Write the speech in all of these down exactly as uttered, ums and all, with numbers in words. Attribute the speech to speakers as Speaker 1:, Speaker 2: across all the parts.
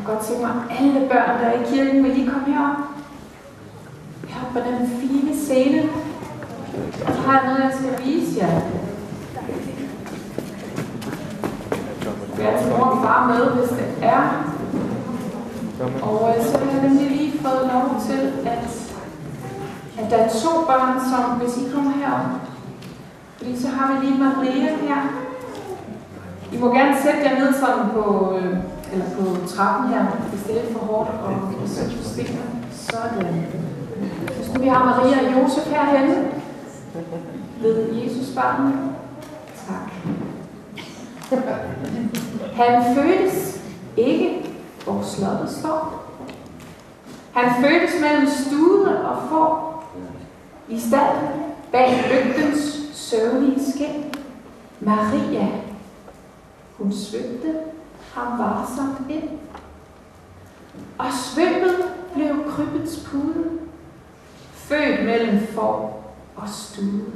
Speaker 1: kunne godt tænke mig, at alle børn, der er i kirken, vil lige komme herop. Herop på den fine scene. Og så har jeg noget, jeg skal vise jer. Jeg er til mor og far med, hvis det er. Og så har jeg nemlig lige fået lov til, at, at der er to børn, som hvis I kommer herop. Fordi så har vi lige Maria her. I må gerne sætte jer ned sådan på, øh, eller på trappen her, hvis det er lidt for hårdt og sætte på stikker. Sådan. Så vi har Maria og Josef herhenne ved Jesus barnet. Tak. Han fødtes ikke, hvor slottet står. Han fødtes mellem stude og får i stalden bag lygtens søvnige skin. Maria, hun svøbte ham varsomt ind, og svøbet blev krybets pude, født mellem får og stude.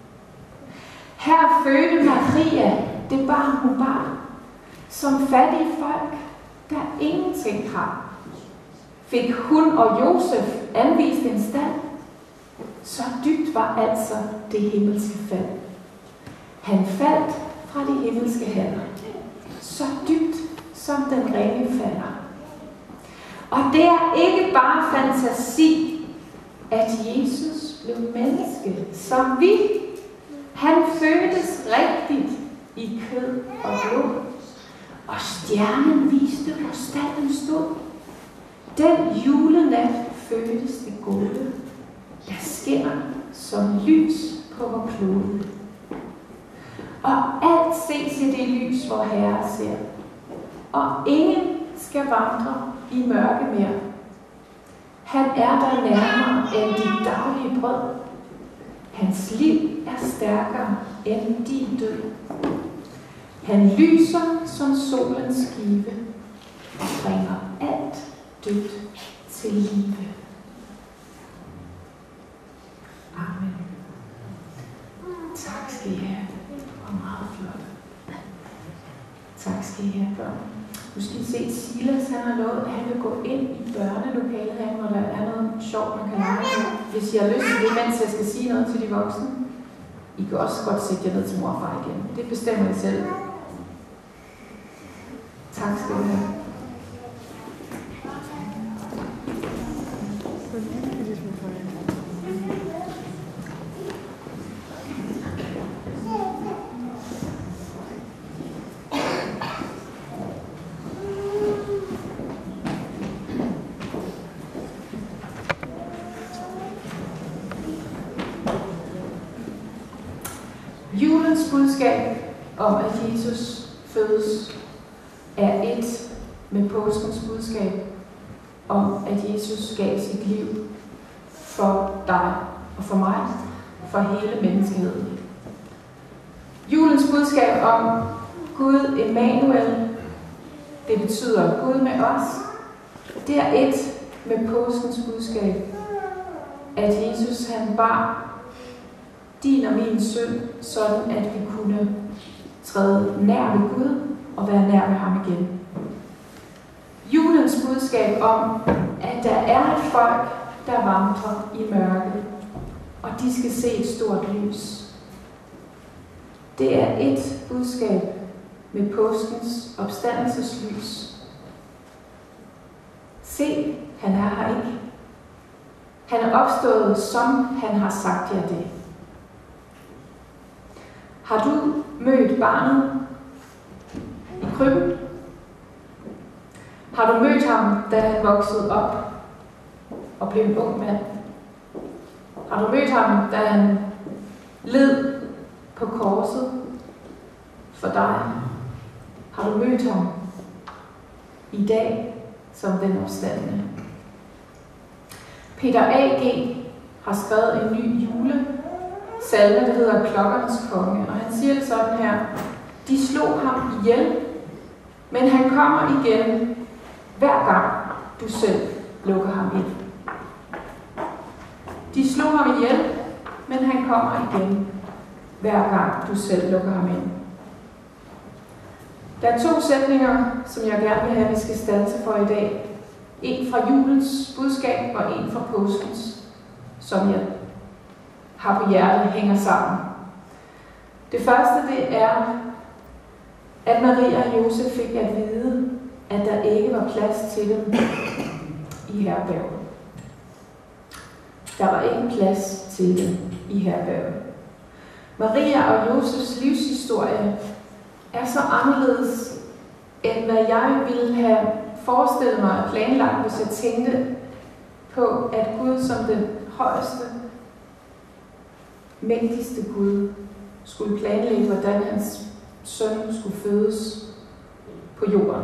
Speaker 1: Her fødte Maria det barn, hun bar, som fattige folk, der ingenting har. Fik hun og Josef anvist en stald, så dybt var altså det himmelske fald. Han faldt fra de himmelske hænder, så dybt som den ringe falder. Og det er ikke bare fantasi, at Jesus blev menneske, som vi. Han fødtes rigtigt i kød og blod, og stjernen viste, hvor stalden stod. Den julenat fødtes det gode, der skinner som lys på vor klode. Og alt ses i det lys, hvor Herre ser, og ingen skal vandre i mørke mere. Han er der nærmere end dit daglige brød. Hans liv er stærkere end din død. Han lyser som solens skive og bringer alt dødt til live. Amen. Tak skal I have. Det var meget flot. Tak skal I have, børn. Nu skal I se, Silas han har lovet, at han vil gå ind i børnelokalet her, hvor der er noget sjovt, man kan lege. Hvis I har lyst til det, mens jeg skal sige noget til de voksne. I kan også godt sætte jer ned til mor og far igen. Det bestemmer I selv. Tak skal I have. Julens budskab om, at Jesus fødes, er et med påskens budskab om, at Jesus gav sit liv for dig og for mig, for hele menneskeheden. Julens budskab om Gud Emmanuel, det betyder Gud med os, det er et med påskens budskab, at Jesus han bar din og min synd, sådan at vi kunne træde nær ved Gud og være nær ved ham igen. Julens budskab om, at der er et folk, der vandrer i mørket, og de skal se et stort lys. Det er et budskab med påskens opstandelseslys. Se, han er her ikke. Han er opstået, som han har sagt jer det. Har du mødt barnet i krybben? Har du mødt ham, da han voksede op og blev en ung mand? Har du mødt ham, da han led på korset for dig? Har du mødt ham i dag som den opstandne? Peter A G har skrevet en ny jule salme, der hedder Klokkernes Konge, og han siger det sådan her: de slog ham ihjel, men han kommer igen, hver gang du selv lukker ham ind. De slog ham ihjel, men han kommer igen, hver gang du selv lukker ham ind. Der er to sætninger, som jeg gerne vil have, at vi skal standse for i dag. En fra julens budskab og en fra påskens, som jeg har på hjertet, hænger sammen. Det første, det er, at Maria og Josef fik at vide, at der ikke var plads til dem i herberget. Der var ikke plads til dem i herberget. Maria og Josefs livshistorie er så anderledes, end hvad jeg ville have forestillet mig og planlagt, hvis jeg tænkte på, at Gud som den højeste, mægtigste Gud skulle planlægge, hvordan hans søn skulle fødes på jorden.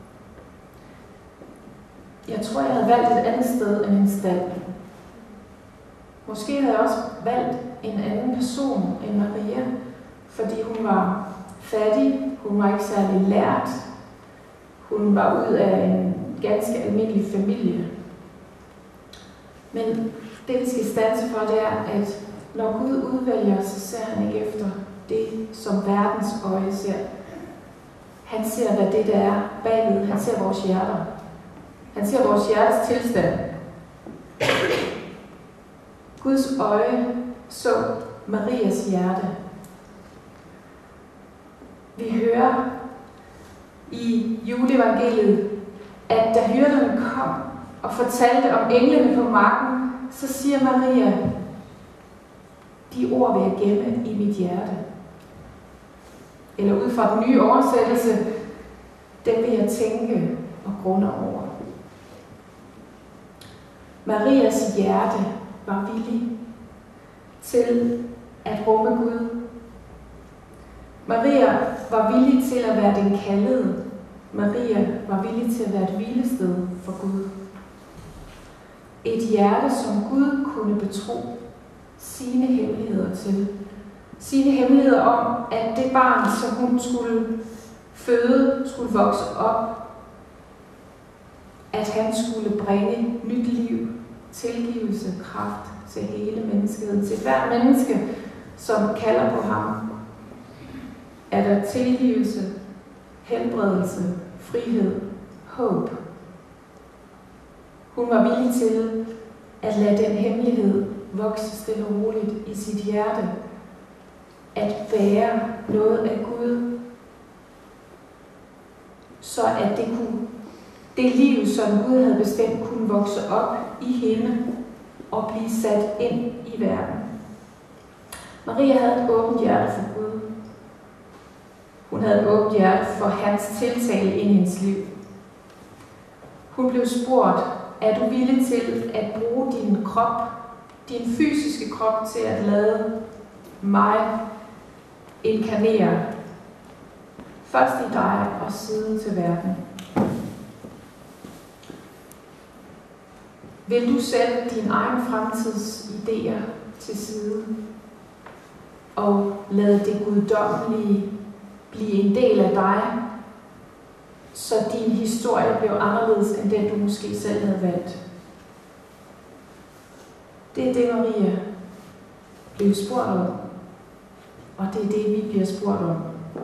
Speaker 1: Jeg tror, jeg havde valgt et andet sted end en stald. Måske havde jeg også valgt en anden person end Maria, fordi hun var fattig, hun var ikke særlig lært, hun var ud af en ganske almindelig familie. Men det, vi skal standse for, det er, at når Gud udvælger, så ser han ikke efter det, som verdens øje ser. Han ser, hvad det der er bagved. Han ser vores hjerter. Han ser vores hjertes tilstand. Guds øje så Marias hjerte. Vi hører i juleevangeliet, at da hyrderne kom og fortalte om englene på marken, så siger Maria, de ord vil jeg gemme i mit hjerte. Eller ud fra den nye oversættelse, dem vil jeg tænke og grunde over. Marias hjerte var villig til at rumme Gud. Maria var villig til at være den kaldede. Maria var villig til at være et hvilested for Gud. Et hjerte, som Gud kunne betro sine hemmeligheder til. Sine hemmeligheder om, at det barn, som hun skulle føde, skulle vokse op. At han skulle bringe nyt liv, tilgivelse, kraft til hele menneskeheden. Til hver menneske, som kalder på ham, er der tilgivelse, helbredelse, frihed, håb. Hun var villig til at lade den hemmelighed vokse stille og roligt i sit hjerte. At bære noget af Gud, så at det, kunne, det liv, som Gud havde bestemt, kunne vokse op i hende og blive sat ind i verden. Maria havde et åbent hjerte for Gud. Hun havde et åbent hjerte for hans tiltale i hendes liv. Hun blev spurgt, er du villig til at bruge din krop, din fysiske krop, til at lade mig inkarnere først i dig og siden til verden? Vil du sætte dine egne fremtidsidéer til side og lade det guddommelige blive en del af dig, så din historie blev anderledes end den, du måske selv havde valgt? Det er det, Maria blev spurgt om, og det er det, vi bliver spurgt om.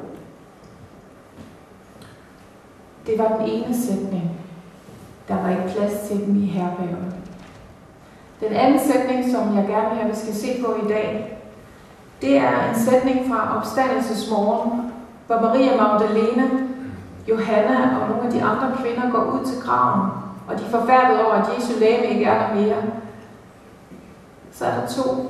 Speaker 1: Det var den ene sætning. Der var ikke plads til dem i herberget. Den anden sætning, som jeg gerne vil have, vi skal se på i dag, det er en sætning fra opstandelsesmorgen, hvor Maria Magdalene, Johanna og nogle af de andre kvinder går ud til graven, og de er forfærdet over, at Jesu legeme ikke er der mere. Så er der to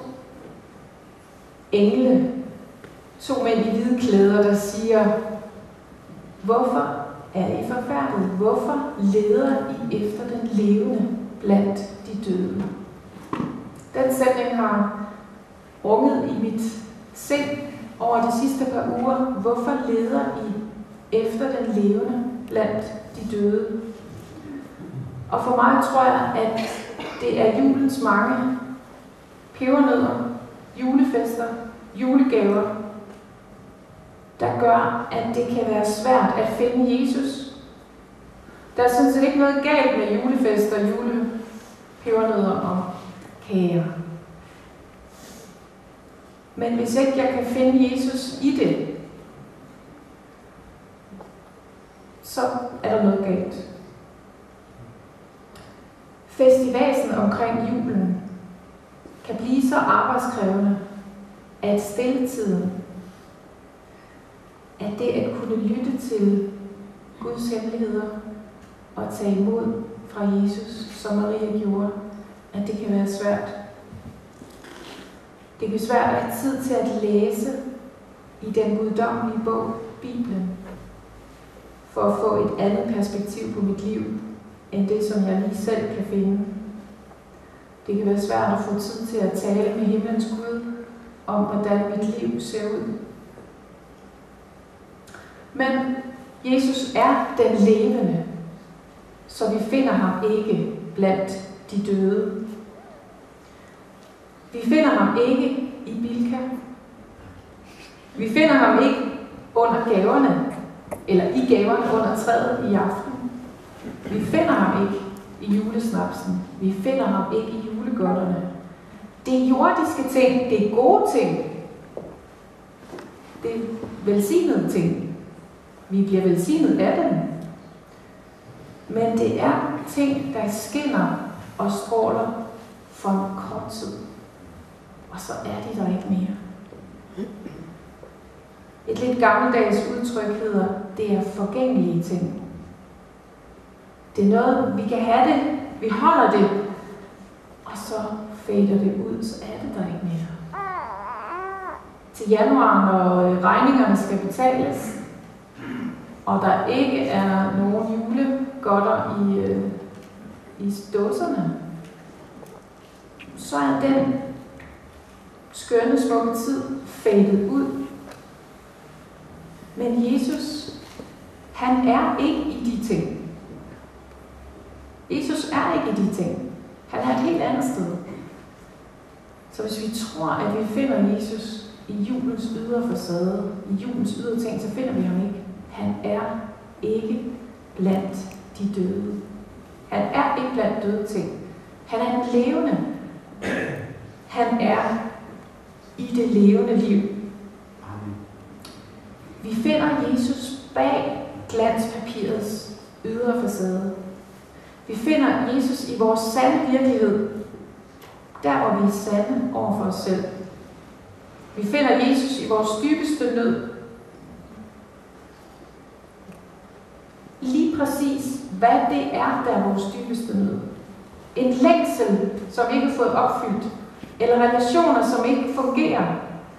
Speaker 1: engle, to mænd i hvide klæder, der siger, hvorfor er I forfærdet? Hvorfor leder I efter den levende blandt de døde? Den sætning har runget i mit sind over de sidste par uger. Hvorfor leder I efter den levende blandt de døde? Og for mig tror jeg, at det er julens mange pebernødder, julefester, julegaver, der gør, at det kan være svært at finde Jesus. Der er sådan set ikke noget galt med julefester, julepebernødder og kager. Men hvis ikke jeg kan finde Jesus i det, der noget galt. Festivasen omkring julen kan blive så arbejdskrævende, at stilletiden, at det at kunne lytte til Guds hemmeligheder og tage imod fra Jesus, som Maria gjorde, at det kan være svært. Det kan være svært at have tid til at læse i den guddommelige bog, Bibelen, for at få et andet perspektiv på mit liv, end det, som jeg lige selv kan finde. Det kan være svært at få tid til at tale med himlens Gud om, hvordan mit liv ser ud. Men Jesus er den levende, så vi finder ham ikke blandt de døde. Vi finder ham ikke i Bilka. Vi finder ham ikke under gaverne, eller i gaverne under træet i aften. Vi finder ham ikke i julesnapsen. Vi finder ham ikke i julegodterne. Det er jordiske ting, det er gode ting. Det er velsignede ting. Vi bliver velsignet af dem. Men det er ting, der skinner og stråler for en kort tid. Og så er de der ikke mere. Et lidt gammeldags udtryk hedder, det er forgængelige ting. Det er noget, vi kan have det, vi holder det, og så fader det ud, så er det der ikke mere. Til januar, når regningerne skal betales, og der ikke er nogen julegodter i, øh, i dåserne, så er den skønne, smukke tid fadet ud. Men Jesus, han er ikke i de ting. Jesus er ikke i de ting. Han er et helt andet sted. Så hvis vi tror, at vi finder Jesus i julens ydre facade, i julens ydre ting, så finder vi ham ikke. Han er ikke blandt de døde. Han er ikke blandt døde ting. Han er en levende. Han er i det levende liv. Vi finder Jesus bag glanspapirets ydre facade. Vi finder Jesus i vores sande virkelighed, der hvor vi er sande over for os selv. Vi finder Jesus i vores dybeste nød. Lige præcis, hvad det er, der er vores dybeste nød. En længsel, som ikke har fået opfyldt, eller relationer, som ikke fungerer.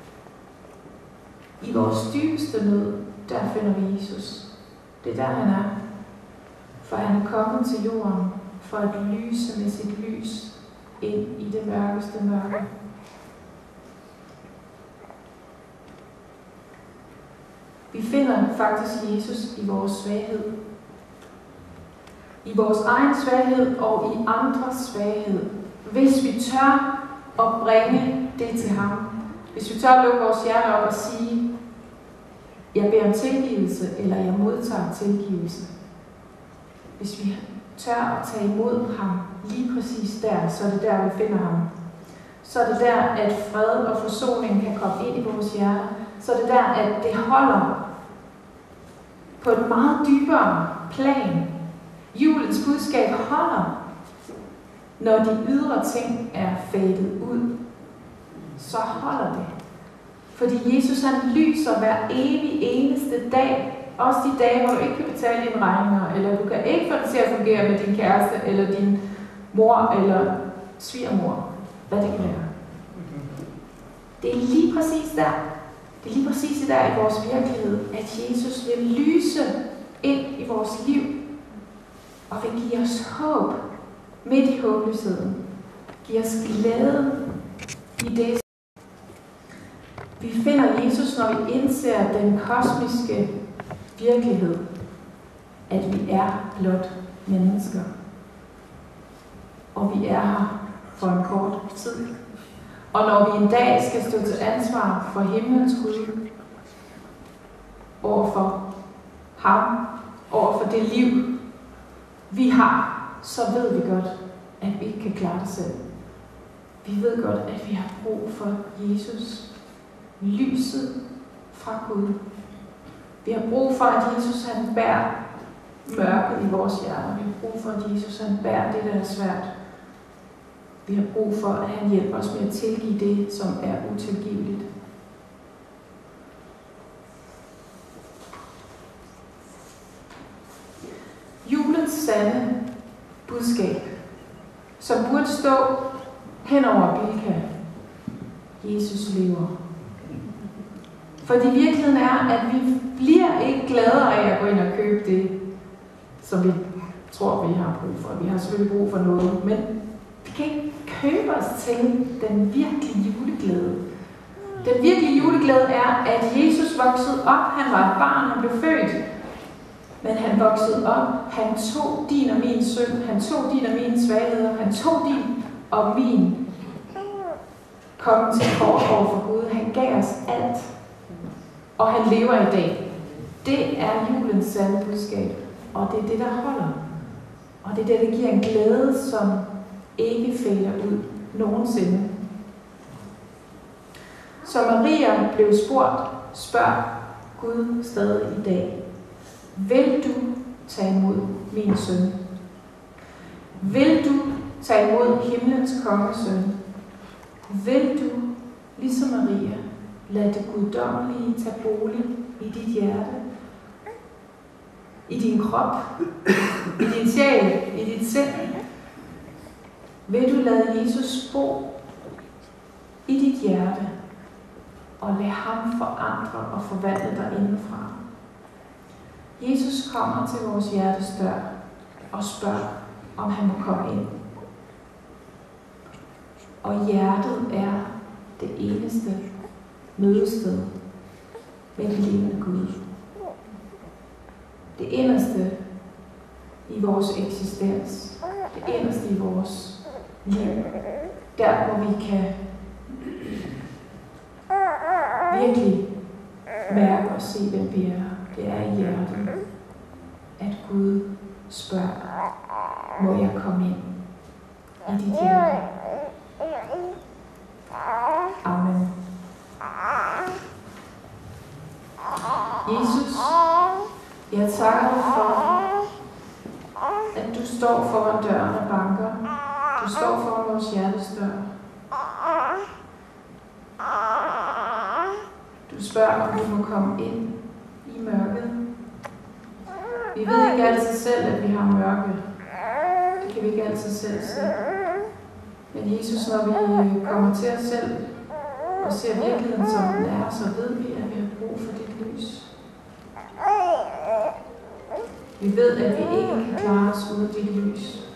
Speaker 1: I vores dybeste nød, der finder vi Jesus. Det er der, han er. For han er kommet til jorden for at lyse med sit lys ind i det mørkeste mørke. Vi finder faktisk Jesus i vores svaghed. I vores egen svaghed og i andres svaghed. Hvis vi tør at bringe det til ham. Hvis vi tør at lukke vores hjerte op og sige, jeg beder om tilgivelse, eller jeg modtager tilgivelse. Hvis vi tør at tage imod ham lige præcis der, så er det der, vi finder ham. Så er det der, at fred og forsoning kan komme ind i vores hjerte. Så er det der, at det holder på et meget dybere plan. Julens budskab holder, når de ydre ting er fadet ud. Så holder det. Fordi Jesus han lyser hver evig eneste dag. Også de dage, hvor du ikke kan betale dine regninger, eller du kan ikke få det til at fungere med din kæreste, eller din mor, eller svigermor. Hvad det kan være. Det er lige præcis der. Det er lige præcis der i vores virkelighed, at Jesus vil lyse ind i vores liv, og vil give os håb midt i håbløsheden. Give os glæde i det. Vi finder Jesus, når vi indser den kosmiske virkelighed, at vi er blot mennesker. Og vi er her for en kort tid. Og når vi en dag skal stå til ansvar for himlens Gud, overfor ham, overfor det liv, vi har, så ved vi godt, at vi ikke kan klare det selv. Vi ved godt, at vi har brug for Jesus, lyset fra Gud. Vi har brug for, at Jesus han bærer mørket i vores hjerter. Vi har brug for, at Jesus han bærer det, der er svært. Vi har brug for, at han hjælper os med at tilgive det, som er utilgiveligt. Julens sande budskab, som burde stå hen over Bilka. Jesus lever. Fordi virkeligheden er, at vi bliver ikke gladere af at gå ind og købe det, som vi tror, vi har brug for. Vi har selvfølgelig brug for noget, men vi kan ikke købe os til den virkelige juleglæde. Den virkelige juleglæde er, at Jesus voksede op. Han var et barn, han blev født. Men han voksede op. Han tog din og min synd. Han tog din og min svagheder. Han tog din og min komme til kort over for Gud. Han gav os alt. Og han lever i dag. Det er julens sande budskab. Og det er det, der holder. Og det er det, der giver en glæde, som ikke fader ud nogensinde. Så Maria blev spurgt, spørg Gud stadig i dag. Vil du tage imod min søn? Vil du tage imod himlens kongesøn? Vil du, ligesom Maria, lade det guddommelige tage bolig i dit hjerte, i din krop, i din sjæl, i dit sind? Vil du lade Jesus bo i dit hjerte og lade ham forandre og forvandle dig indenfra? Jesus kommer til vores hjertes dør og spørger, om han må komme ind. Og hjertet er det eneste mødested med den levende Gud. Det inderste i vores eksistens. Det inderste i vores liv. Der, hvor vi kan virkelig mærke og se, hvem vi er. Det er i hjertet, at Gud spørger, må jeg komme ind i dit hjerte? Amen. Jesus, jeg takker dig for, at du står foran døren og banker. Du står foran vores hjertes dør. Du spørger, om du må komme ind i mørket. Vi ved ikke altid selv, at vi har mørke. Det kan vi ikke altid selv se. Men Jesus, når vi kommer til os selv og ser virkeligheden, som den er, så ved vi, at vi har brug for dit lys. Vi ved, at vi ikke kan klare os uden dit lys.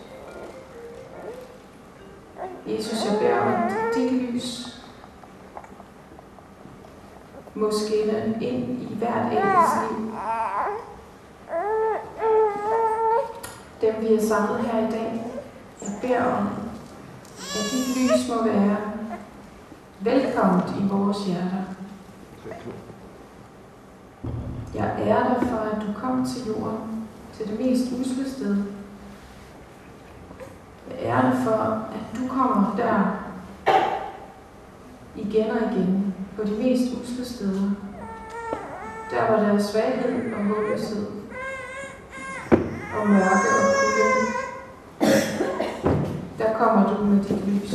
Speaker 1: Jesus, jeg beder om, at dit lys må skinne ind i hvert enkelt liv. Dem, vi har samlet her i dag, jeg beder om, at dit lys må være velkomment i vores hjerter. Jeg ærer dig for, at du kom til jorden, til det mest usle sted. Jeg ærer dig for, at du kommer der igen og igen på de mest usle steder. Der, hvor der er svaghed og håbløshed og mørke og kulde. Der kommer du med dit lys.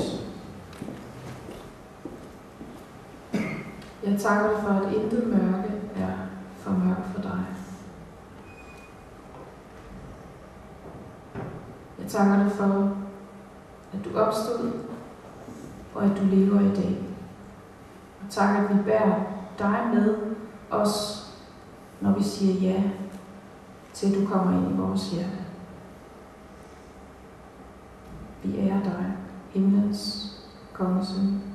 Speaker 1: Jeg takker dig for, at intet mørke er for mørkt for dig. Jeg takker dig for, at du opstod, og at du lever i dag. Og tak, at vi bærer dig med os, når vi siger ja, til du kommer ind i vores hjerte. Vi ærer dig, himlens kongesøn.